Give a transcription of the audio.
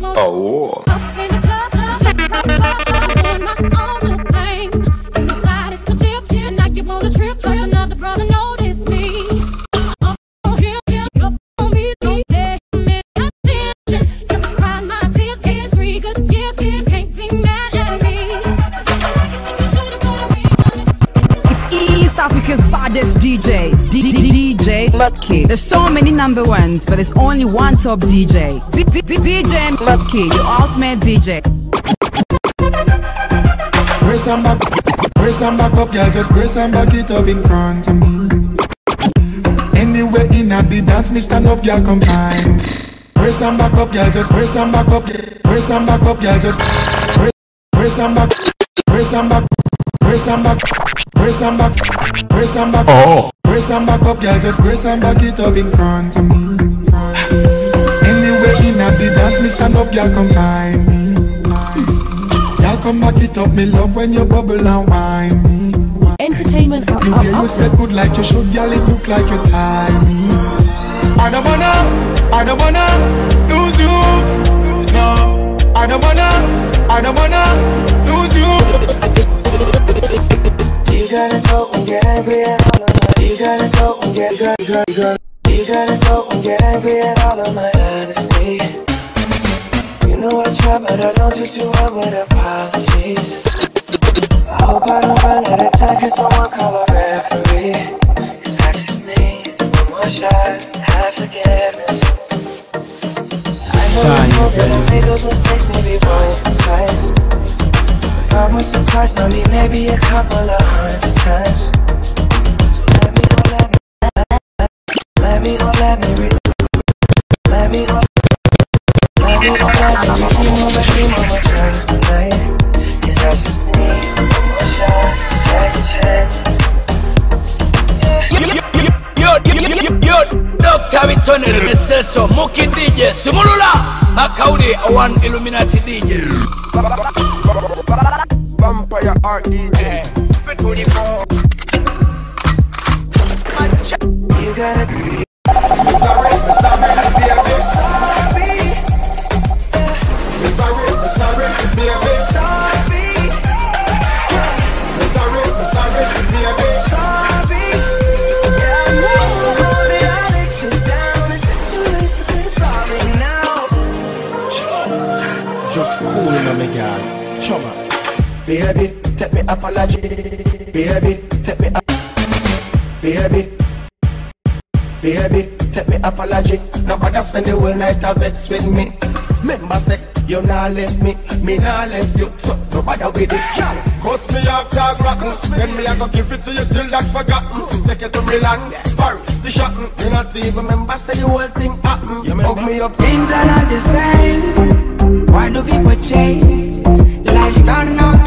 Oh. Africa's baddest DJ, DJ Lucky. There's so many number ones, but there's only one top DJ. DJ Lucky, the ultimate DJ. Brace and back up, girl, just brace and back it up in front of me. Anywhere in the dance, me stand up, girl, come find. Brace and back up, girl, just brace and back up, brace and back up, girl, just brace and back, brace and back. Brace and back, brace and back, brace and back, oh. Brace and back up, girl, just brace and back it up in front of me. Anywhere in the dance, me stand up, girl, come find me. Girl, come back it up, me love when you bubble and whine me. Entertainment up, the way you said good like you should, girl, it look like you tie me. I don't wanna lose you, no. I don't wanna lose you. You gotta go and get angry at all of my. You gotta go and get You gotta go and get angry at all of my honesty. You know I try, but I don't do too well with apologies. I hope I don't run out of time, cause someone call a referee. Cause I just need one more shot, have forgiveness. I know that I made those mistakes maybe once or twice. Not once or twice, I mean maybe a couple of 100 times. So let me dream on myself tonight. Cause I just need one more shot, second chances. Yo, Dr. Bitonel, Meseso, Muki DJ, Sumulula, Makaudi, one Illuminati DJ. Vampire RDJs. You gotta just cool in me, girl. Chumma. Baby, take me apology. Baby, take me up. Baby, take me apology. Nobody spend the whole night a vex with me. Remember say, you nah left me, me nah left you. So nobody with it, girl. Cause me have tag rockers. Then me I go give it to you till that's forgotten. Take it to Milan, Paris, the shopping. You not even remember say the whole thing happen. You hug me up. Things are not the same. Why do people change? Life's done out